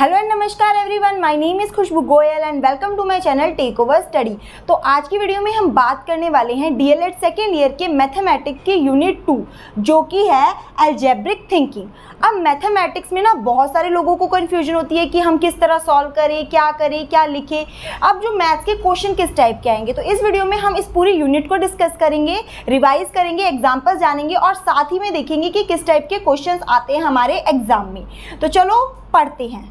Hello and नमस्कार everyone, my name is Khushboo Goyal and welcome to my channel take over study. तो आज की video में हम बात करने वाले हैं डीएलएड सेकेंड ईयर के मैथमेटिक्स के यूनिट 2 जो कि है अलजेब्रिक थिंकिंग। अब मैथमेटिक्स में ना बहुत सारे लोगों को कन्फ्यूजन होती है कि हम किस तरह सॉल्व करें, क्या लिखें। अब जो मैथ्स के क्वेश्चन किस टाइप के आएंगे, तो इस वीडियो में हम इस पूरी यूनिट को डिस्कस करेंगे, रिवाइज करेंगे, एग्जाम्पल जानेंगे और साथ ही में देखेंगे कि किस टाइप के क्वेश्चन आते हैं हमारे एग्जाम में। तो चलो पढ़ते हैं।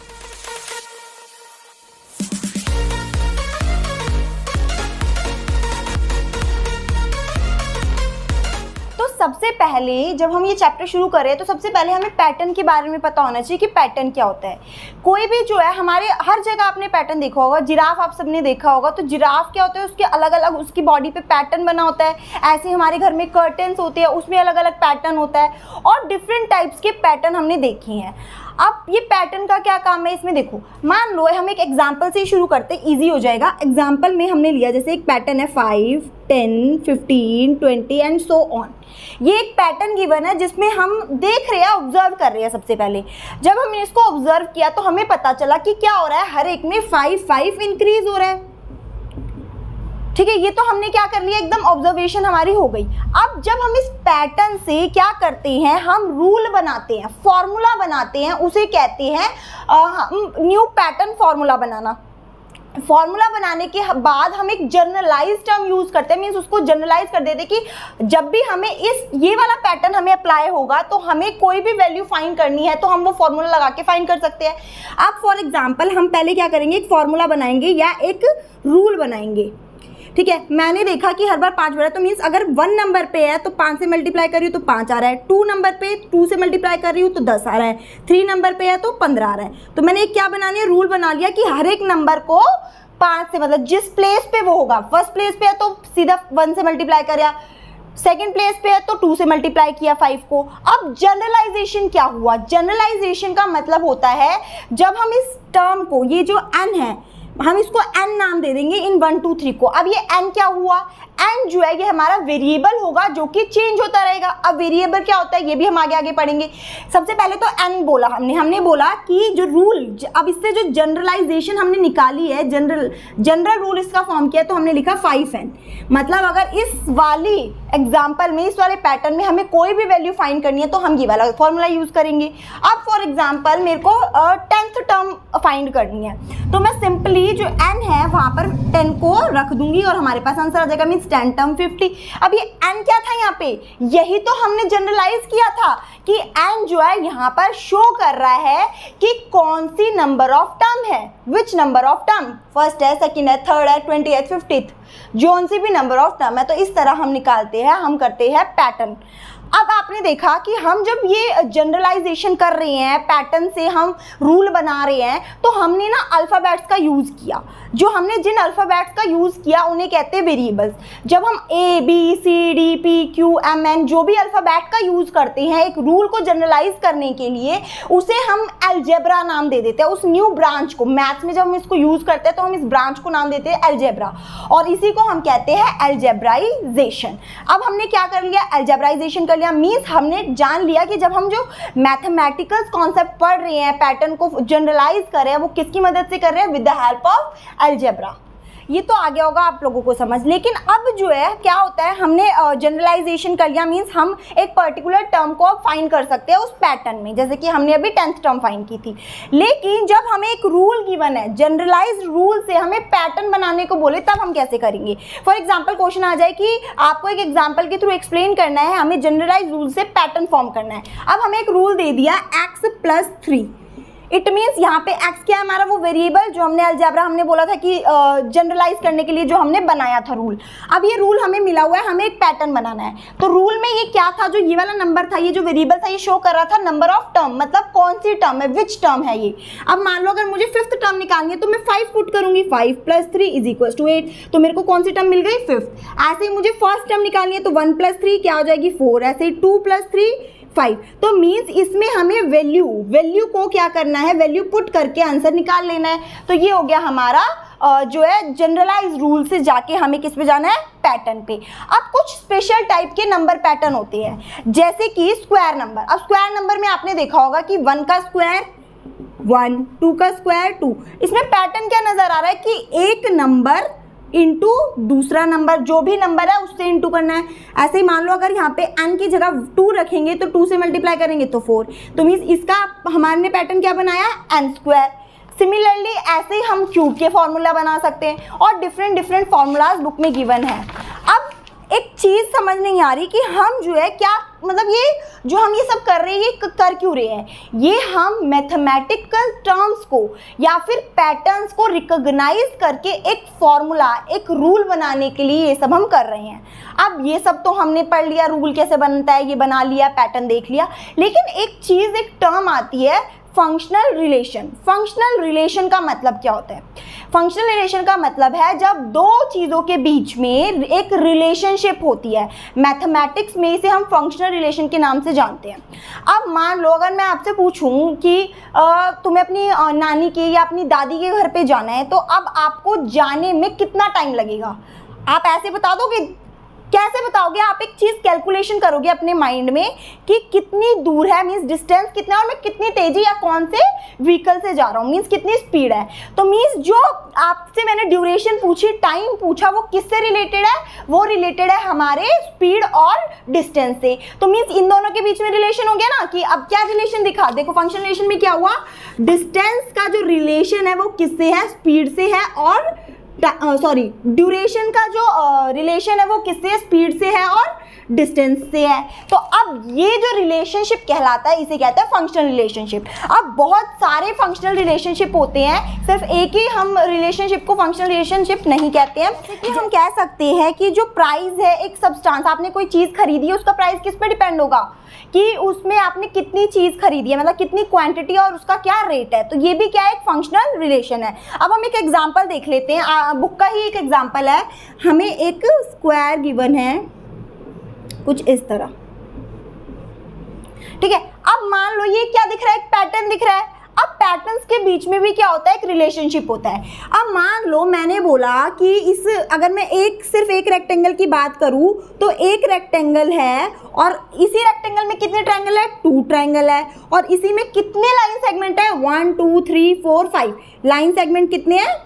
सबसे पहले जब हम ये चैप्टर शुरू करें तो सबसे पहले हमें पैटर्न के बारे में पता होना चाहिए कि पैटर्न क्या होता है। कोई भी जो है हमारे हर जगह आपने पैटर्न देखा होगा, जिराफ आप सबने देखा होगा, तो जिराफ क्या होता है, उसके अलग अलग उसकी बॉडी पे पैटर्न बना होता है। ऐसे हमारे घर में कर्टन्स होते हैं, उसमें अलग अलग पैटर्न होता है और डिफरेंट टाइप्स के पैटर्न हमने देखे हैं। अब ये पैटर्न का क्या काम है इसमें देखो, मान लो हम एक एग्जाम्पल से शुरू करते, इजी हो जाएगा। एग्जाम्पल में हमने लिया जैसे एक पैटर्न है 5, 10, 15, 20 एंड सो ऑन। ये एक पैटर्न गिवन है जिसमें हम देख रहे हैं, ऑब्जर्व कर रहे हैं। सबसे पहले जब हमने इसको ऑब्जर्व किया तो हमें पता चला कि क्या हो रहा है, हर एक में 5 इंक्रीज हो रहा है। ठीक है, ये तो हमने क्या कर लिया, एकदम ऑब्जर्वेशन हमारी हो गई। अब जब हम इस पैटर्न से क्या करते हैं, हम रूल बनाते हैं, फॉर्मूला बनाते हैं, उसे कहते हैं न्यू पैटर्न फॉर्मूला बनाना। फॉर्मूला बनाने के बाद हम एक जनरलाइज टर्म यूज करते हैं, मीन्स उसको जनरलाइज कर देते कि जब भी हमें ये वाला पैटर्न हमें अप्लाई होगा तो हमें कोई भी वैल्यू फाइंड करनी है तो हम वो फॉर्मूला लगा के फाइंड कर सकते हैं। अब फॉर एग्जांपल हम पहले क्या करेंगे, एक फॉर्मूला बनाएंगे या एक रूल बनाएंगे। ठीक है, मैंने देखा कि हर बार 5 बड़ा, तो मीन्स अगर 1 नंबर पे है तो 5 से मल्टीप्लाई कर रही हूँ तो 5 आ रहा है। 2 नंबर पे 2 से मल्टीप्लाई कर रही हूँ तो 10 आ रहा है। 3 नंबर पे है तो 15 आ रहा है। तो मैंने एक क्या बना लिया, रूल बना लिया कि हर एक नंबर को 5 से, मतलब जिस प्लेस पे वो होगा, फर्स्ट प्लेस पे है तो सीधा 1 से मल्टीप्लाई करा, सेकेंड प्लेस पे है तो 2 से मल्टीप्लाई किया 5 को। अब जनरलाइजेशन क्या हुआ, जनरलाइजेशन का मतलब होता है जब हम इस टर्म को, ये जो n है, हम इसको n नाम दे देंगे इन 1, 2, 3 को। अब ये n क्या हुआ, n जो है ये हमारा वेरिएबल होगा जो कि चेंज होता रहेगा। अब वेरिएबल क्या होता है ये भी हम आगे पढ़ेंगे। सबसे पहले तो n बोला हमने बोला कि जो रूल, अब इससे जो जनरलाइजेशन हमने निकाली है, जनरल रूल इसका फॉर्म किया तो हमने लिखा 5n। मतलब अगर इस वाली एग्जाम्पल में, इस वाले पैटर्न में हमें कोई भी वैल्यू फाइंड करनी है तो हम ये वाला फॉर्मूला यूज करेंगे। अब फॉर एग्जाम्पल मेरे को 10th टर्म फाइंड करनी है तो मैं सिंपली जो n है वहां पर 10 को रख दूंगी और हमारे पास आंसर आ जाएगा, मीन्स 10 टर्म 50। अब ये n क्या था यहाँ पे, यही तो हमने जनरलाइज किया था कि n जो है यहाँ पर शो कर रहा है कि कौन सी नंबर ऑफ टर्म है, which number of term, first है, सेकंड है, थर्ड है, 20th, 50th, जोन सी भी नंबर ऑफ टर्म है। तो इस तरह हम निकालते हैं, हम करते हैं पैटर्न। अब आपने देखा कि हम जब ये जनरलाइजेशन कर रहे हैं, पैटर्न से हम रूल बना रहे हैं, तो हमने ना अल्फ़ाबेट्स का यूज़ किया। जो हमने जिन अल्फ़ाबेट्स का यूज़ किया उन्हें कहते हैं वेरिएबल्स। जब हम A, B, C, D, P, Q, M, N जो भी अल्फ़ाबेट का यूज़ करते हैं एक रूल को जनरलाइज करने के लिए, उसे हम अलजेब्रा नाम दे देते हैं। उस न्यू ब्रांच को, मैथ्स में जब हम इसको यूज़ करते हैं तो हम इस ब्रांच को नाम देते हैं अलजेब्रा और इसी को हम कहते हैं अलजेब्राइजेशन। अब हमने क्या कर लिया, अलजेब्राइजेशन कर लिया, मीन्स हमने जान लिया कि जब हम जो मैथमेटिकल कॉन्सेप्ट पढ़ रहे हैं, पैटर्न को जनरलाइज कर रहे हैं, वो किसकी मदद से कर रहे हैं, with the help of algebra. ये तो आ गया होगा आप लोगों को समझ। लेकिन अब जो है क्या होता है, हमने जनरलाइजेशन कर लिया, मीन्स हम एक पर्टिकुलर टर्म को अब फाइंड कर सकते हैं उस पैटर्न में, जैसे कि हमने अभी 10th टर्म फाइंड की थी। लेकिन जब हमें एक रूल गिवन है, जनरलाइज रूल से हमें पैटर्न बनाने को बोले, तब हम कैसे करेंगे। फॉर एग्जाम्पल क्वेश्चन आ जाए कि आपको एक एग्जाम्पल के थ्रू एक्सप्लेन करना है, हमें जनरलाइज रूल से पैटर्न फॉर्म करना है। अब हमें एक रूल दे दिया x+3, इट मीन्स यहाँ पे x क्या है, हमारा वो वेरिएबल जो हमने अलजेब्रा हमने बोला था कि जनरलाइज करने के लिए जो हमने बनाया था रूल। अब ये रूल हमें मिला हुआ है, हमें एक पैटर्न बनाना है। तो रूल में ये क्या था, जो ये वाला नंबर था, ये जो वेरिएबल था, ये शो कर रहा था नंबर ऑफ टर्म, मतलब कौन सी टर्म है, विच टर्म है ये। अब मान लो अगर मुझे 5th टर्म निकालनी है तो मैं 5 पुट करूंगी, 5 + 3 = 8, तो मेरे को कौन सी टर्म मिल गई, 5th। ऐसे ही मुझे फर्स्ट टर्म निकालनी है तो 1 + 3 क्या हो जाएगी, 4, ऐसे ही 2 + 3 5। तो मीन्स इसमें हमें वैल्यू को क्या करना है, वैल्यू पुट करके आंसर निकाल लेना है। तो ये हो गया हमारा जो है जनरलाइज रूल से जाके हमें किस पे जाना है, पैटर्न पे। अब कुछ स्पेशल टाइप के नंबर पैटर्न होते हैं, जैसे कि स्क्वायर नंबर। अब स्क्वायर नंबर में आपने देखा होगा कि 1 का स्क्वायर 1, 2 का स्क्वायर 2। इसमें पैटर्न क्या नजर आ रहा है कि एक नंबर इंटू दूसरा नंबर, जो भी नंबर है उससे इंटू करना है। ऐसे ही मान लो अगर यहाँ पे n की जगह 2 रखेंगे तो 2 से मल्टीप्लाई करेंगे तो 4, तो मीन्स इसका हमारे ने पैटर्न क्या बनाया, n स्क्वायर। सिमिलरली ऐसे ही हम क्यूब के फॉर्मूला बना सकते हैं और डिफरेंट फॉर्मूलाज बुक में गिवन है। अब एक चीज़ समझ नहीं आ रही कि हम जो है क्या, मतलब ये जो हम ये सब कर रहे हैं ये कर क्यों रहे हैं। ये हम मैथमेटिकल टर्म्स को या फिर पैटर्न्स को रिकॉग्नाइज करके एक फॉर्मूला, एक रूल बनाने के लिए ये सब हम कर रहे हैं। अब ये सब तो हमने पढ़ लिया, रूल कैसे बनता है ये बना लिया, पैटर्न देख लिया, लेकिन एक चीज़, एक टर्म आती है फंक्शनल रिलेशन। फंक्शनल रिलेशन का मतलब क्या होता है? फंक्शनल रिलेशन का मतलब है जब दो चीज़ों के बीच में एक रिलेशनशिप होती है। मैथमेटिक्स में इसे हम फंक्शनल रिलेशन के नाम से जानते हैं। अब मान लो अगर मैं आपसे पूछूं कि तुम्हें अपनी नानी के या अपनी दादी के घर पे जाना है, तो अब आपको जाने में कितना टाइम लगेगा? आप ऐसे बता दोगे? कैसे बताओगे? आप एक चीज़ कैलकुलेशन करोगे अपने माइंड में कि कितनी दूर है, मीन्स डिस्टेंस कितना है और मैं कितनी तेजी या कौन से व्हीकल से जा रहा हूँ, मीन्स कितनी स्पीड है। तो मीन्स जो आपसे मैंने ड्यूरेशन पूछी, टाइम पूछा, वो किससे रिलेटेड है? वो रिलेटेड है हमारे स्पीड और डिस्टेंस से। तो मीन्स इन दोनों के बीच में रिलेशन हो गया ना। कि अब क्या रिलेशन दिखा, देखो फंक्शन रिलेशन में क्या हुआ, डिस्टेंस का जो रिलेशन है वो किससे है? स्पीड से है। और ड्यूरेशन का जो रिलेशन है वो किससे? स्पीड से है और डिस्टेंस से है। तो अब ये जो रिलेशनशिप कहलाता है इसे कहते हैं फंक्शनल रिलेशनशिप। अब बहुत सारे फंक्शनल रिलेशनशिप होते हैं, सिर्फ एक ही हम रिलेशनशिप को फंक्शनल रिलेशनशिप नहीं कहते हैं। कि हम कह सकते हैं कि जो प्राइस है एक सब्सटेंस, आपने कोई चीज़ खरीदी है, उसका प्राइस किस पे डिपेंड होगा कि उसमें आपने कितनी चीज़ खरीदी है, मतलब कितनी क्वांटिटी और उसका क्या रेट है। तो ये भी क्या है? एक फंक्शनल रिलेशन है। अब हम एक एग्जांपल देख लेते हैं, बुक का ही एक एग्जांपल है। हमें एक स्क्वायर गिवन है कुछ इस तरह, ठीक है। अब मान लो ये क्या दिख रहा है? एक पैटर्न दिख रहा है। अब पैटर्न्स के बीच में भी क्या होता है? एक रिलेशनशिप होता है। अब मान लो मैंने बोला कि इस, अगर मैं सिर्फ एक रेक्टेंगल की बात करूं तो एक रेक्टेंगल है और इसी रेक्टेंगल में कितने ट्रायंगल है? 2 ट्रायंगल है। और इसी में कितने लाइन सेगमेंट है? 1 2 3 4 5 लाइन सेगमेंट कितने हैं?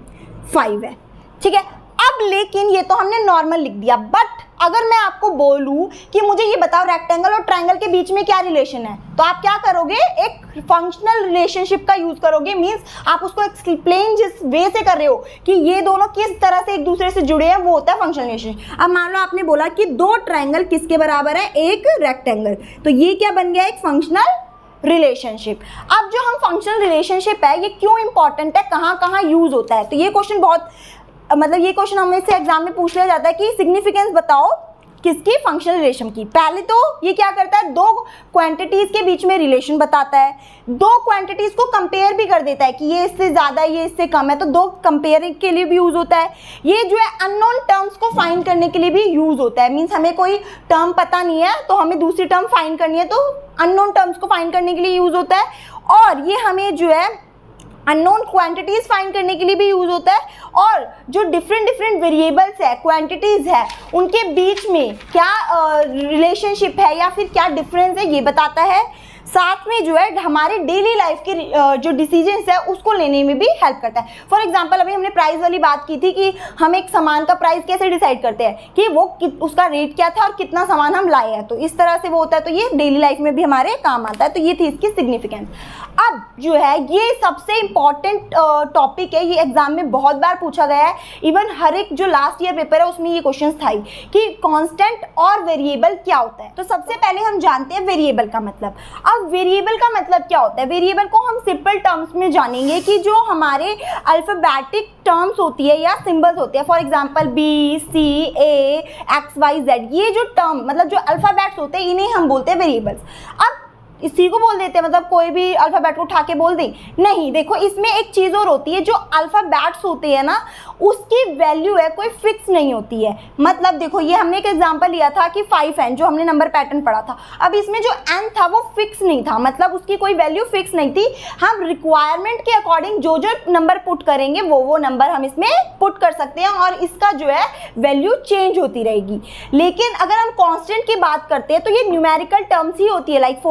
5 है, ठीक है। अब लेकिन ये तो हमने नॉर्मल लिख दिया, बट अगर मैं आपको बोलूं कि मुझे ये बताओ रेक्टेंगल और ट्रायंगल के बीच में क्या रिलेशन है, तो आप क्या करोगे? एक फंक्शनल रिलेशनशिप का यूज करोगे। मींस आप उसको एक्सप्लेन जिस वे से कर रहे हो कि ये दोनों किस तरह से एक दूसरे से जुड़े हैं, वो होता है फंक्शनल रिलेशनशिप। अब मान लो आपने बोला कि 2 ट्रायंगल किसके बराबर है? एक रेक्टेंगल। तो ये क्या बन गया? एक फंक्शनल रिलेशनशिप। अब जो हम फंक्शनल रिलेशनशिप है ये क्यों इंपॉर्टेंट है, कहाँ कहाँ यूज होता है? तो ये क्वेश्चन बहुत, मतलब ये क्वेश्चन हमें से एग्जाम में पूछ लिया जाता है कि सिग्निफिकेंस बताओ किसकी? फंक्शनल रिलेशन की। पहले तो ये क्या करता है? 2 क्वांटिटीज के बीच में रिलेशन बताता है, 2 क्वांटिटीज को कंपेयर भी कर देता है कि ये इससे ज़्यादा है, ये इससे कम है, तो 2 कंपेयर के लिए भी यूज होता है। ये जो है अननोन टर्म्स को फाइंड करने के लिए भी यूज होता है। मीन्स हमें कोई टर्म पता नहीं है तो हमें दूसरी टर्म फाइंड करनी है, तो अननोन टर्म्स को फाइंड करने के लिए यूज होता है। और ये हमें जो है अननोन क्वांटिटीज फाइंड करने के लिए भी यूज होता है। और जो डिफरेंट वेरिएबल्स है, क्वांटिटीज है, उनके बीच में क्या रिलेशनशिप है या फिर क्या डिफरेंस है ये बताता है। साथ में जो है हमारे डेली लाइफ के जो डिसीजंस है उसको लेने में भी हेल्प करता है। फॉर एग्जांपल अभी हमने प्राइस वाली बात की थी कि हम एक सामान का प्राइस कैसे डिसाइड करते हैं कि वो उसका रेट क्या था और कितना सामान हम लाए हैं, तो इस तरह से वो होता है। तो ये डेली लाइफ में भी हमारे काम आता है। तो ये थी इसकी सिग्निफिकेंस। अब जो है ये सबसे इम्पॉर्टेंट टॉपिक है, ये एग्जाम में बहुत बार पूछा गया है। इवन हर एक जो लास्ट ईयर पेपर है उसमें ये क्वेश्चन था ही कि कांस्टेंट और वेरिएबल क्या होता है। तो सबसे पहले हम जानते हैं वेरिएबल का मतलब। अब वेरिएबल का मतलब क्या होता है? वेरिएबल को हम सिंपल टर्म्स में जानेंगे कि जो हमारे अल्फाबेटिक टर्म्स होती है या सिंबल्स होते हैं, for example B C A X Y Z, ये जो टर्म मतलब जो अल्फाबेट्स होते हैं इन्हें हम बोलते हैं वेरिएबल्स। अब इसी को बोल देते हैं, मतलब कोई भी अल्फाबेट को उठा के बोल दें? नहीं, देखो इसमें एक चीज़ और होती है, जो अल्फाबेट्स होते हैं ना उसकी वैल्यू है कोई फिक्स नहीं होती है। मतलब देखो ये हमने एक एग्जांपल लिया था कि 5n जो हमने नंबर पैटर्न पढ़ा था। अब इसमें जो n था वो फिक्स नहीं था, मतलब उसकी कोई वैल्यू फिक्स नहीं थी। हम रिक्वायरमेंट के अकॉर्डिंग जो नंबर पुट करेंगे वो नंबर हम इसमें पुट कर सकते हैं और इसका जो है वैल्यू चेंज होती रहेगी। लेकिन अगर हम कॉन्स्टेंट की बात करते हैं तो ये न्यूमेरिकल टर्म्स ही होती है, लाइक 4 5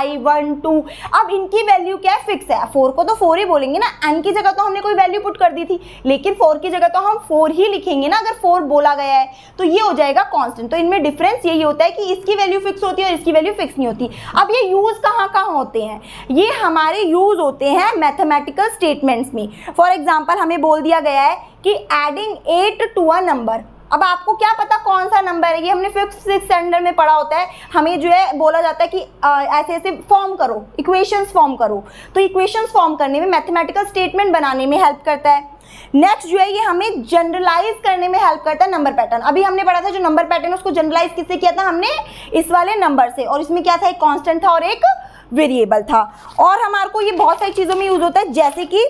5 1 2। अब इनकी वैल्यू क्या है, फिक्स है। 4 को तो 4 ही बोलेंगे ना, n की जगह तो हमने कोई वैल्यू पुट कर दी थी, लेकिन 4 की जगह तो हम 4 ही लिखेंगे ना अगर 4 बोला गया है, तो ये हो जाएगा कांस्टेंट। तो इनमें डिफरेंस यही होता है कि इसकी वैल्यू फिक्स होती है और इसकी वैल्यू फिक्स नहीं होती। अब ये यूज कहाँ कहाँ होते हैं, ये हमारे यूज होते हैं मैथमेटिकल स्टेटमेंट्स में। फॉर एग्जाम्पल हमें बोल दिया गया है कि एडिंग 8 टू अ नंबर। अब आपको क्या पता कौन सा नंबर है, ये हमने 5th 6th स्टैंडर्ड में पढ़ा होता है। हमें जो है बोला जाता है कि ऐसे ऐसे फॉर्म करो, इक्वेशंस फॉर्म करो। तो इक्वेशंस फॉर्म करने में, मैथमेटिकल स्टेटमेंट बनाने में हेल्प करता है। नेक्स्ट जो है ये हमें जनरलाइज करने में हेल्प करता है नंबर पैटर्न। अभी हमने पढ़ा था जो नंबर पैटर्न उसको जनरलाइज किससे किया था हमने, इस वाले नंबर से, और इसमें क्या था, एक कांस्टेंट था और एक वेरिएबल था। और हमारे को ये बहुत सारी चीज़ों में यूज होता है, जैसे कि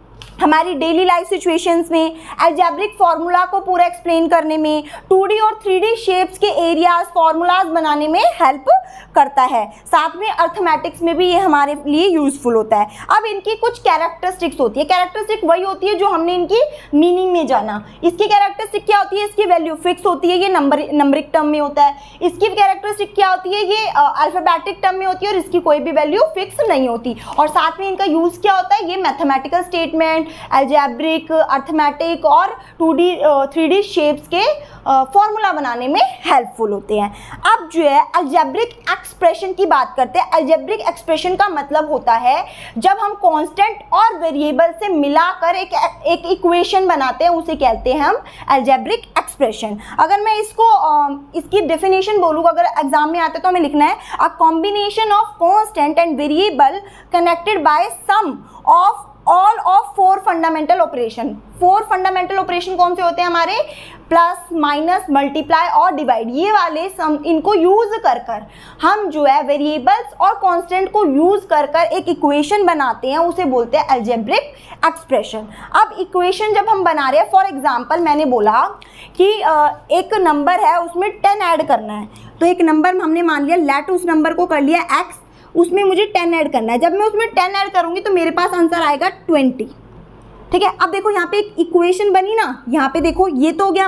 हमारी डेली लाइफ सिचुएशंस में, अलजेब्रिक फार्मूला को पूरा एक्सप्लेन करने में, 2D और 3D शेप्स के एरियाज फार्मूलाज बनाने में हेल्प करता है। साथ में अर्थमेटिक्स में भी ये हमारे लिए यूजफुल होता है। अब इनकी कुछ कैरेक्टरिस्टिक्स होती है। कैरेक्टरिस्टिक वही होती है जो हमने इनकी मीनिंग में जाना। इसकी कैरेक्टरिस्टिक क्या होती है, इसकी वैल्यू फिक्स होती है, ये नंबरिक टर्म में होता है। इसकी कैरेक्टरिस्टिक क्या होती है, ये अल्फाबेटिक टर्म में होती है और इसकी कोई भी वैल्यू फिक्स नहीं होती। और साथ में इनका यूज क्या होता है, ये मैथमेटिकल स्टेटमेंट, अलजेब्रिक, अर्थमेटिक और 2D 3D शेप्स के फॉर्मूला बनाने में हेल्पफुल होते हैं। अब जो है अलजेब्रिक एक्सप्रेशन की बात करते हैं। अलजेब्रिक एक्सप्रेशन का मतलब होता है जब हम कांस्टेंट और वेरिएबल से मिलाकर एक इक्वेशन बनाते हैं, उसे कहते हैं हम अलजेब्रिक एक्सप्रेशन। अगर मैं इसको इसकी डेफिनेशन बोलूँ, अगर एग्जाम में आता है तो हमें लिखना है a combination of constant and variable connected by sum of all of 4 fundamental operation. 4 fundamental operation कौन से होते हैं हमारे, प्लस, माइनस, मल्टीप्लाई और डिवाइड। ये वाले सम, इनको यूज कर कर हम जो है वेरिएबल्स और कांस्टेंट को यूज कर कर एक इक्वेशन बनाते हैं, उसे बोलते हैं अलजेब्रिक एक्सप्रेशन। अब इक्वेशन जब हम बना रहे हैं, फॉर एग्जांपल मैंने बोला कि एक नंबर है उसमें 10 ऐड करना है, तो एक नंबर हमने मान लिया, लेट उस नंबर को कर लिया x, उसमें मुझे 10 ऐड करना है। जब मैं उसमें 10 ऐड करूंगी तो मेरे पास आंसर आएगा 20। ठीक है, अब देखो यहाँ पे एक इक्वेशन बनी ना, यहाँ पे देखो ये तो हो गया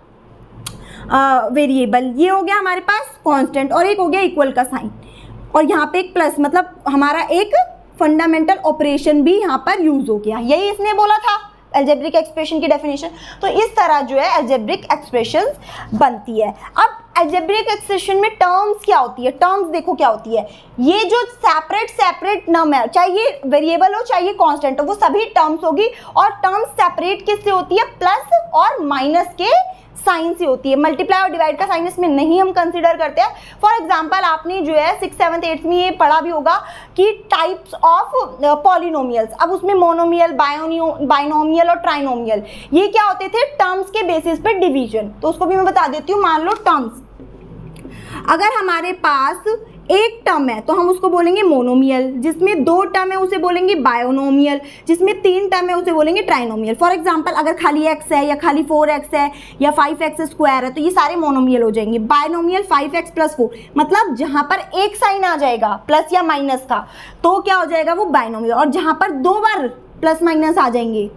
हमारा वेरिएबल, ये हो गया हमारे पास कांस्टेंट, और एक हो गया इक्वल का साइन, और यहाँ पे एक प्लस, मतलब हमारा एक फंडामेंटल ऑपरेशन भी यहाँ पर यूज हो गया। यही इसने बोला था अलजेब्रिक एक्सप्रेशन की डेफिनेशन। तो इस तरह जो है अलजेब्रिक एक्सप्रेशन बनती है। अब अलजेब्रिक एक्सप्रेशन में टर्म्स क्या होती है, टर्म्स देखो क्या होती है, ये जो सेपरेट नंबर है, चाहे ये वेरिएबल हो चाहे ये कांस्टेंट हो, वो सभी टर्म्स होगी। और टर्म्स सेपरेट किससे होती है, प्लस और माइनस के साइन से होती है। मल्टीप्लाई और डिवाइड का साइन इसमें नहीं हम कंसीडर करते हैं। फॉर एग्जांपल आपने जो है 6th 7th 8th में ये पढ़ा भी होगा कि टाइप्स ऑफ पॉलिनोमियल्स। अब उसमें मोनोमियल, बाइनोमियल और ट्राइनोमियल, ये क्या होते थे, टर्म्स के बेसिस पे डिवीजन। तो उसको भी मैं बता देती हूँ। मान लो टर्म्स, अगर हमारे पास एक टर्म है तो हम उसको बोलेंगे मोनोमियल, जिसमें 2 टर्म है उसे बोलेंगे बायोनोमियल, जिसमें 3 टर्म है उसे बोलेंगे ट्राइनोमियल। फॉर एग्जांपल अगर खाली x है या खाली 4x है या 5x स्क्वायर है तो ये सारे मोनोमियल हो जाएंगे। बायोनोमियल 5x + 4, मतलब जहां पर एक साइन आ जाएगा प्लस या माइनस का तो क्या हो जाएगा वो बायोनोमियल, और जहां पर 2 बार प्लस माइनस आ जाएंगे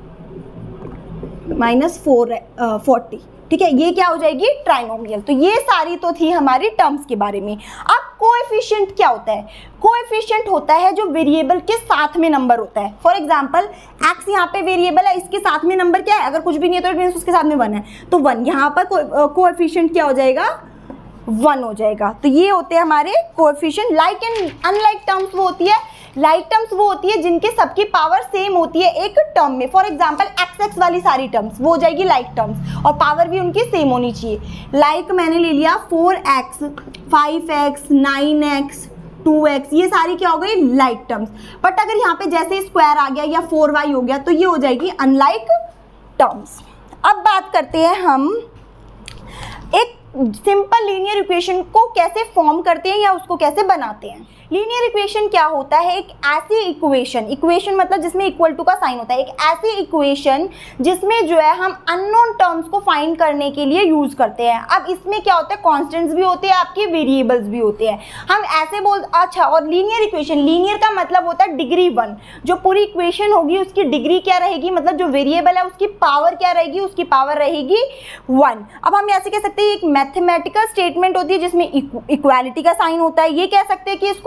-40, ठीक है, ये क्या हो जाएगी ट्राइनोमियल। तो ये सारी तो थी हमारी टर्म्स के बारे में। अब कोएफिशिएंट क्या होता है, कोएफिशिएंट होता है जो वेरिएबल के साथ में नंबर होता है। फॉर एग्जांपल x यहाँ पे वेरिएबल है, इसके साथ में नंबर क्या है, अगर कुछ भी नहीं है तो मींस उसके साथ में 1 है, तो 1 यहाँ पर कोएफिशिएंट क्या हो जाएगा, 1 हो जाएगा। तो ये होते हैं हमारे coefficient. Like and unlike terms वो होती है, लाइक टर्म्स वो होती है जिनके सबकी पावर सेम होती है एक टर्म में। फॉर एग्जांपल x वाली सारी टर्म्स वो हो जाएगी लाइक टर्म्स, और पावर भी उनकी सेम होनी चाहिए। लाइक मैंने ले लिया 4x, 5x, 9x, 2x, ये सारी क्या हो गई लाइक टर्म्स। बट अगर यहाँ पे जैसे स्क्वायर आ गया या 4y हो गया तो ये हो जाएगी अनलाइक टर्म्स। अब बात करते हैं हम एक सिंपल लीनियर इक्वेशन को कैसे फॉर्म करते हैं या उसको कैसे बनाते हैं। लीनियर इक्वेशन क्या होता है, एक ऐसी इक्वेशन मतलब जिसमें इक्वल टू का साइन होता है, एक ऐसी इक्वेशन जिसमें जो है हम अननोन टर्म्स को फाइंड करने के लिए यूज करते हैं। अब इसमें क्या होता है, कांस्टेंट्स भी होते हैं, आपके वेरिएबल्स भी होते हैं। हम ऐसे अच्छा, और लीनियर इक्वेशन, लीनियर का मतलब होता है डिग्री 1। जो पूरी इक्वेशन होगी उसकी डिग्री क्या रहेगी, मतलब जो वेरिएबल है उसकी पावर क्या रहेगी, उसकी पावर रहेगी 1। अब हम ऐसे कह सकते हैं एक मैथमेटिकल स्टेटमेंट होती है जिसमें इक्वालिटी का साइन होता है। ये कह सकते हैं कि इसको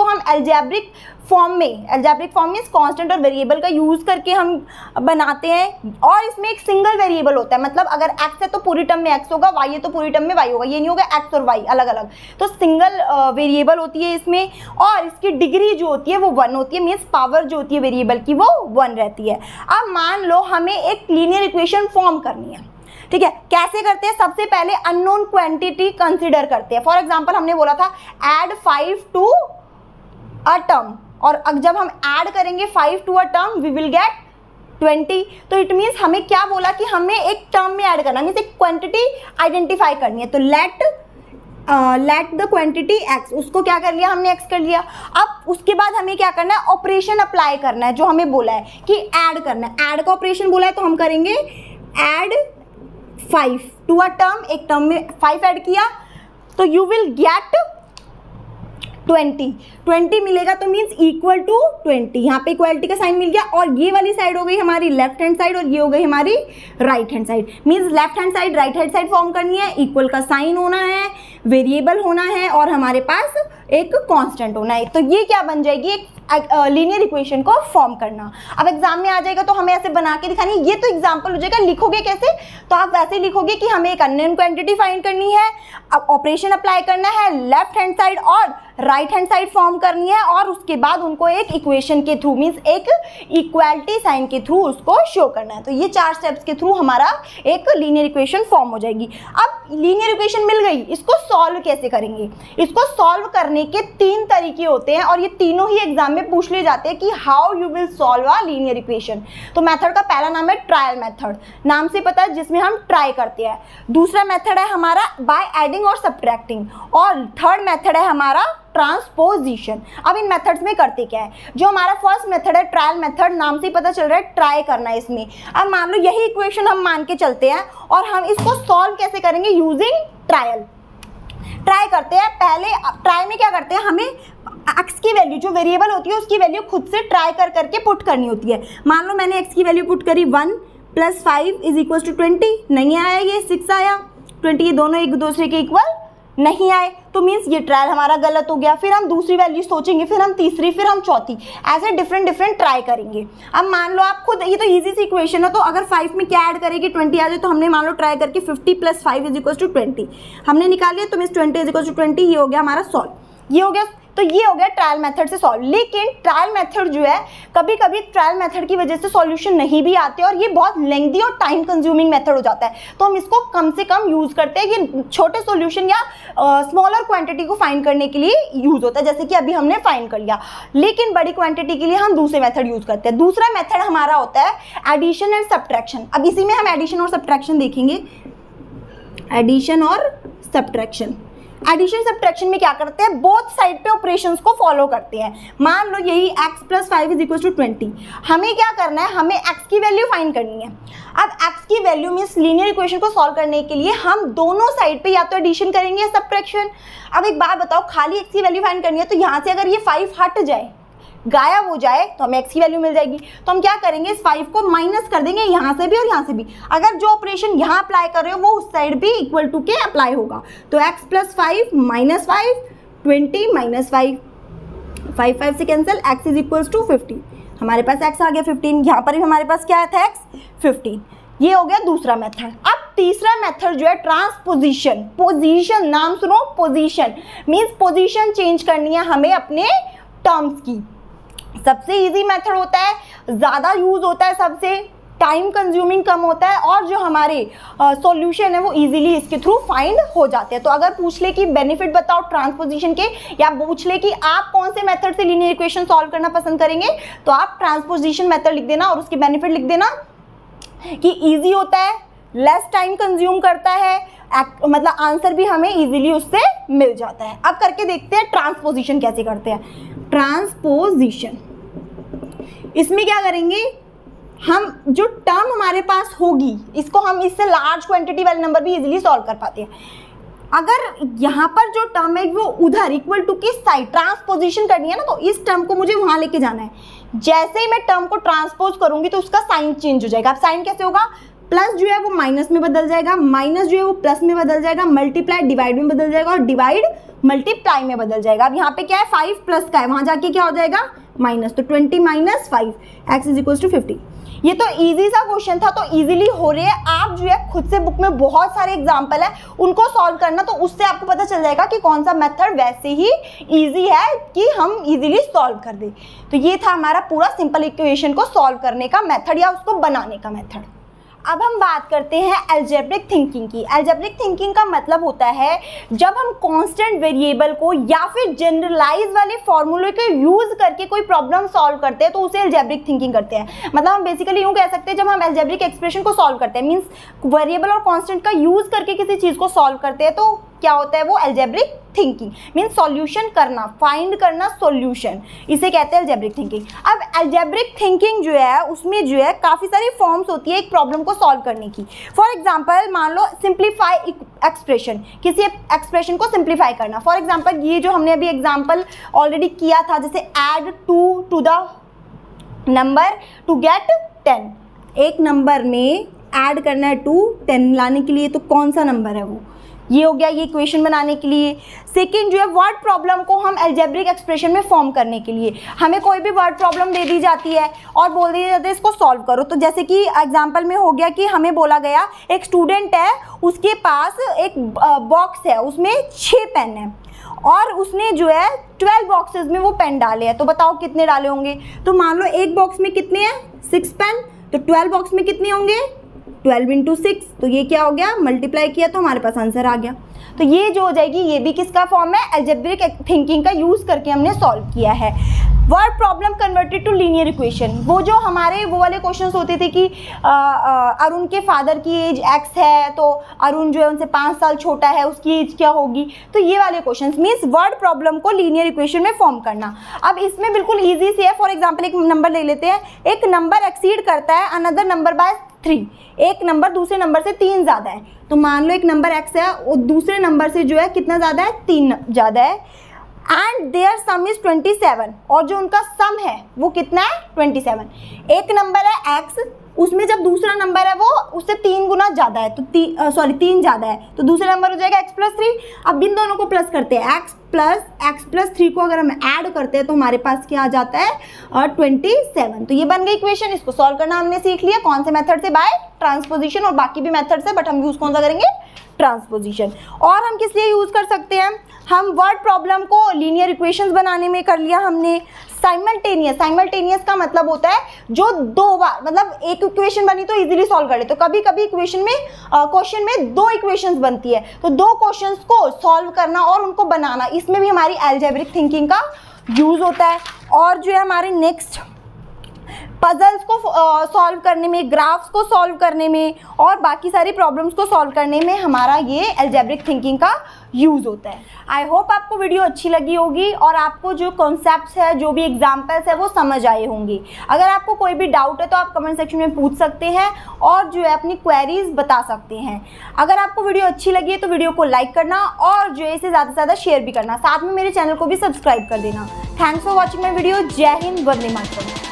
हम एल्जेब्रिक फॉर्म मीन्स कांस्टेंट और वेरिएबल का यूज करके हम बनाते हैं, और इसमें एक सिंगल वेरिएबल होता है, मतलब अगर x है तो पूरी टर्म में x होगा, y है तो पूरी टर्म में y होगा, ये नहीं होगा x और y अलग अलग, तो सिंगल वेरिएबल होती है इसमें, और इसकी डिग्री जो होती है वो 1 होती है, मीन्स पावर जो होती है वेरिएबल की वो 1 रहती है। अब मान लो हमें एक लीनियर इक्वेशन फॉर्म करनी है, ठीक है, कैसे करते हैं? सबसे पहले अननोन क्वांटिटी कंसीडर करते हैं। फॉर एग्जांपल हमने बोला था ऐड 5 टू अ टर्म, और जब हम ऐड करेंगे 5 to a term we will get 20, तो इट मीन्स हमें क्या बोला कि हमें एक टर्म में ऐड करना, मीन्स एक क्वांटिटी आइडेंटिफाई करनी है। तो लेट द क्वांटिटी x, उसको क्या कर लिया हमने, x कर लिया। अब उसके बाद हमें क्या करना है, ऑपरेशन अप्लाई करना है, जो हमें बोला है कि ऐड करना है, ऐड का ऑपरेशन बोला है, तो हम करेंगे ऐड 5 टू अ टर्म, एक टर्म में 5 ऐड किया तो यू विल गेट 20 मिलेगा, तो मीन्स इक्वल टू 20, यहाँ पे इक्वालिटी का साइन मिल गया, और ये वाली साइड हो गई हमारी लेफ्ट हैंड साइड और ये हो गई हमारी right hand side. Means left hand side right hand side form करनी है, इक्वल का साइन होना है, वेरिएबल होना है, और हमारे पास एक कांस्टेंट होना है। तो ये क्या बन जाएगी, एक लीनियर इक्वेशन को फॉर्म करना। अब एग्जाम में आ जाएगा तो हमें ऐसे बना के दिखानी, ये तो एग्जाम्पल हो जाएगा। लिखोगे कैसे, तो आप वैसे लिखोगे कि हमें एक अननोन क्वांटिटी फाइंड करनी है, अब ऑपरेशन अप्लाई करना है, लेफ्ट हैंड साइड और राइट हैंड साइड फॉर्म करनी है, और उसके बाद उनको एक इक्वेशन के थ्रू, मीन्स एक इक्वालिटी साइन के थ्रू उसको शो करना है। तो ये 4 स्टेप्स के थ्रू हमारा एक लीनियर इक्वेशन फॉर्म हो जाएगी। अब लीनियर इक्वेशन मिल गई, इसको सॉल्व कैसे करेंगे? इसको सॉल्व करने के 3 तरीके होते हैं, और ये तीनों ही एग्जाम में पूछ लिए जाते हैं कि how you will solve a linear equation. तो मेथड का पहला नाम है ट्रायल मेथड, नाम से पता है, जिसमें हम ट्राई करते हैं। दूसरा मेथड है हमारा बाय एडिंग और सब्ट्रैक्टिंग, और थर्ड मेथड है हमारा ट्रांसपोजिशन। अब इन मेथड्स में करते क्या है, जो हमारा फर्स्ट मेथड है ट्रायल मेथड, नाम से पता चल रहा है ट्राई करना है इसमें। अब मान लो यही इक्वेशन हम मान के चलते हैं, और हम इसको सॉल्व कैसे करेंगे, यूजिंग ट्रायल। ट्राई करते हैं, पहले ट्राई में क्या करते हैं, हमें x की वैल्यू जो वेरिएबल होती है उसकी वैल्यू खुद से ट्राई कर करके पुट करनी होती है। मान लो मैंने x की वैल्यू पुट करी 1 + 5 = 20, नहीं आया, ये 6 आया, 20, ये दोनों एक दूसरे के इक्वल नहीं आए, तो मीन्स ये ट्रायल हमारा गलत हो गया। फिर हम दूसरी वैल्यू सोचेंगे, फिर हम तीसरी, फिर हम चौथी, ऐसे डिफरेंट ट्राई करेंगे। अब मान लो आप खुद, ये तो इजी सी इक्वेशन है, तो अगर 5 में क्या ऐड करेगी 20 आ जाए, तो हमने मान लो ट्राई करके 50 + 5 = 20 हमने निकाल लिया, तो मीन्स 20 = 20, ये हो गया हमारा सॉल्व, ये हो गया। तो ये हो गया ट्रायल मेथड से सॉल्व। लेकिन ट्रायल मेथड जो है, कभी कभी ट्रायल मेथड की वजह से सॉल्यूशन नहीं भी आते, और ये बहुत लेंथी और टाइम कंज्यूमिंग मेथड हो जाता है, तो हम इसको कम से कम यूज करते हैं। ये छोटे सॉल्यूशन या स्मॉलर क्वांटिटी को फाइंड करने के लिए यूज होता है, जैसे कि अभी हमने फाइंड कर लिया। लेकिन बड़ी क्वांटिटी के लिए हम दूसरे मेथड यूज करते हैं। दूसरा मेथड हमारा होता है एडिशन एंड सब्ट्रैक्शन। अब इसी में हम एडिशन और सब्ट्रैक्शन देखेंगे। एडिशन और सब्ट्रैक्शन, एडिशन सब्ट्रैक्शन में क्या करते हैं, बोथ साइड पे ऑपरेशंस को फॉलो करते हैं। मान लो यही x + 5 = 20, हमें क्या करना है, हमें x की वैल्यू फाइंड करनी है। अब x की वैल्यू मीन्स लीनियर इक्वेशन को सॉल्व करने के लिए हम दोनों साइड पे या तो एडिशन करेंगे या सब्ट्रैक्शन। अब एक बात बताओ, खाली x की वैल्यू फाइंड करनी है, तो यहाँ से अगर ये 5 हट जाए, गायब हो जाए, तो हमें x की वैल्यू मिल जाएगी। तो हम क्या करेंगे, इस 5 को माइनस कर देंगे यहाँ से भी और यहाँ से भी। अगर जो ऑपरेशन यहाँ अप्लाई कर रहे हो वो उस साइड भी इक्वल टू के अप्लाई होगा। तो x + 5 - 5 20 - 5 5 5 से कैंसिल, x = 15, हमारे पास x आ गया 15। यहाँ पर भी हमारे पास क्या था, x 15। ये हो गया दूसरा मेथड। अब तीसरा मेथड जो है ट्रांसपोजिशन। पोजीशन, नाम सुनो, पोजीशन मीन्स पोजीशन चेंज करनी है हमें अपने टर्म्स की। सबसे इजी मेथड होता है, ज़्यादा यूज होता है, सबसे टाइम कंज्यूमिंग कम होता है, और जो हमारे सॉल्यूशन है वो इजीली इसके थ्रू फाइंड हो जाते हैं। तो अगर पूछ ले कि बेनिफिट बताओ ट्रांसपोजिशन के, या पूछ ले कि आप कौन से मेथड से लीनियर इक्वेशन सॉल्व करना पसंद करेंगे, तो आप ट्रांसपोजिशन मेथड लिख देना और उसके बेनिफिट लिख देना कि ईजी होता है, लेस टाइम कंज्यूम करता है, मतलब आंसर भी हमें इजीली उससे मिल जाता है। अब करके देखते हैं ट्रांसपोजिशन कैसे करते हैं। ट्रांसपोजिशन, इसमें क्या करेंगे, हम जो टर्म हमारे पास होगी इसको हम इससे लार्ज क्वांटिटी वाले नंबर भी इजीली सॉल्व कर पाते हैं। अगर यहाँ पर जो टर्म है वो उधर इक्वल टू की साइड ट्रांसपोजिशन करनी है ना, तो इस टर्म को मुझे वहाँ लेके जाना है। जैसे ही मैं टर्म को ट्रांसपोज करूंगी तो उसका साइन चेंज हो जाएगा। अब साइन कैसे होगा, प्लस जो है वो माइनस में बदल जाएगा, माइनस जो है वो प्लस में बदल जाएगा, मल्टीप्लाई डिवाइड में बदल जाएगा, और डिवाइड मल्टीप्लाई में बदल जाएगा। अब यहाँ पे क्या है 5 प्लस का है, वहाँ जाके क्या हो जाएगा माइनस, तो 20 minus 5 x is equal to 50। ये तो इजी सा क्वेश्चन था, तो इजीली हो रही है। आप जो है खुद से बुक में बहुत सारे एग्जाम्पल है, उनको सॉल्व करना, तो उससे आपको पता चल जाएगा कि कौन सा मेथड वैसे ही इजी है कि हम इजीली सॉल्व कर दें। तो ये था हमारा पूरा सिंपल इक्वेशन को सॉल्व करने का मेथड या उसको बनाने का मेथड। अब हम बात करते हैं अलजेब्रिक थिंकिंग की। अलजेब्रिक थिंकिंग का मतलब होता है जब हम कांस्टेंट वेरिएबल को या फिर जनरलाइज वाले फॉर्मूले को यूज करके कोई प्रॉब्लम सॉल्व करते हैं तो उसे अलजेब्रिक थिंकिंग करते हैं। मतलब हम बेसिकली यूँ कह सकते हैं जब हम अलजेब्रिक एक्सप्रेशन को सॉल्व करते हैं, मीन्स वेरिएबल और कांस्टेंट का यूज करके किसी चीज़ को सॉल्व करते हैं, तो क्या होता है वो अलजेब्रिक थिंकिंग, मीन्स सॉल्यूशन करना, फाइंड करना सॉल्यूशन, इसे कहते हैं अलजेब्रिक थिंकिंग। अब अलजेब्रिक थिंकिंग जो है उसमें जो है काफ़ी सारी फॉर्म्स होती है एक प्रॉब्लम को सॉल्व करने की। फॉर एग्जांपल मान लो सिंप्लीफाई एक्सप्रेशन, किसी एक्सप्रेशन को सिंप्लीफाई करना। फॉर एग्जांपल ये जो हमने अभी एग्जांपल ऑलरेडी किया था, जैसे add 2 to the number to get 10, एक नंबर में ऐड करना है 2 10 लाने के लिए, तो कौन सा नंबर है वो, ये हो गया ये इक्वेशन बनाने के लिए। सेकंड जो है वर्ड प्रॉब्लम को हम अलजेब्रिक एक्सप्रेशन में फॉर्म करने के लिए, हमें कोई भी वर्ड प्रॉब्लम दे दी जाती है और बोल दिया जाता है इसको सॉल्व करो। तो जैसे कि एग्जांपल में हो गया कि हमें बोला गया एक स्टूडेंट है, उसके पास एक बॉक्स है, उसमें 6 पेन है और उसने जो है 12 बॉक्सेस में वो पेन डाले हैं, तो बताओ कितने डाले होंगे। तो मान लो एक बॉक्स में कितने हैं 6 पेन, तो 12 बॉक्स में कितने होंगे 12 इंटू 6, तो ये क्या हो गया मल्टीप्लाई किया तो हमारे पास आंसर आ गया। तो ये जो हो जाएगी ये भी किसका फॉर्म है, अलजेब्रिक थिंकिंग का यूज करके हमने सॉल्व किया है। Word problem converted to linear equation, वो जो हमारे वो वाले क्वेश्चंस होते थे कि अरुण के फादर की एज x है, तो अरुण जो है उनसे 5 साल छोटा है, उसकी एज क्या होगी, तो ये वाले क्वेश्चंस मीन्स वर्ड प्रॉब्लम को लीनियर इक्वेशन में फॉर्म करना। अब इसमें बिल्कुल ईजी से है। फॉर एग्जाम्पल एक नंबर ले लेते हैं, एक नंबर एक्सीड करता है अनदर नंबर बाय 3, एक नंबर दूसरे नंबर से 3 ज़्यादा है, तो मान लो एक नंबर x है और दूसरे नंबर से जो है कितना ज़्यादा है 3 ज़्यादा है, एंड देयर सम इज 27, और जो उनका सम है वो कितना है 27। एक नंबर है x, उसमें जब दूसरा नंबर है वो उससे 3 गुना ज़्यादा है, तो 3 ज़्यादा है, तो दूसरा नंबर हो जाएगा x प्लस 3। अब इन दोनों को प्लस करते हैं, x प्लस 3 को अगर हम ऐड करते हैं तो हमारे पास क्या आ जाता है 27। तो ये बन गई इक्वेशन। इसको सॉल्व करना हमने सीख लिया, कौन से मेथड से, बाय ट्रांसपोजिशन, और बाकी भी मेथड से, बट हम यूज़ कौन सा करेंगे ट्रांसपोजिशन। और हम किस लिए यूज़ कर सकते हैं, हम वर्ड प्रॉब्लम को लीनियर इक्वेशंस बनाने में कर लिया हमने। साइमल्टेनियस का मतलब होता है जो 2 बार, मतलब एक इक्वेशन बनी तो इजीली सॉल्व कर ले, तो कभी कभी इक्वेशन में क्वेश्चन में 2 इक्वेशंस बनती है, तो 2 क्वेश्चंस को सॉल्व करना और उनको बनाना, इसमें भी हमारी अलजेब्रिक थिंकिंग का यूज होता है। और जो है हमारे नेक्स्ट पजल्स को सॉल्व करने में, ग्राफ्स को सॉल्व करने में और बाकी सारी प्रॉब्लम्स को सॉल्व करने में हमारा ये अलजेब्रिक थिंकिंग का यूज़ होता है। आई होप आपको वीडियो अच्छी लगी होगी और आपको जो कॉन्सेप्ट्स है, जो भी एग्जांपल्स है वो समझ आए होंगे। अगर आपको कोई भी डाउट है तो आप कमेंट सेक्शन में पूछ सकते हैं और जो है अपनी क्वेरीज बता सकते हैं। अगर आपको वीडियो अच्छी लगी है तो वीडियो को लाइक करना और जो है इसे ज़्यादा से ज़्यादा शेयर भी करना, साथ में मेरे चैनल को भी सब्सक्राइब कर देना। Thanks for watching my video. जय हिंद, वंदे मातरम।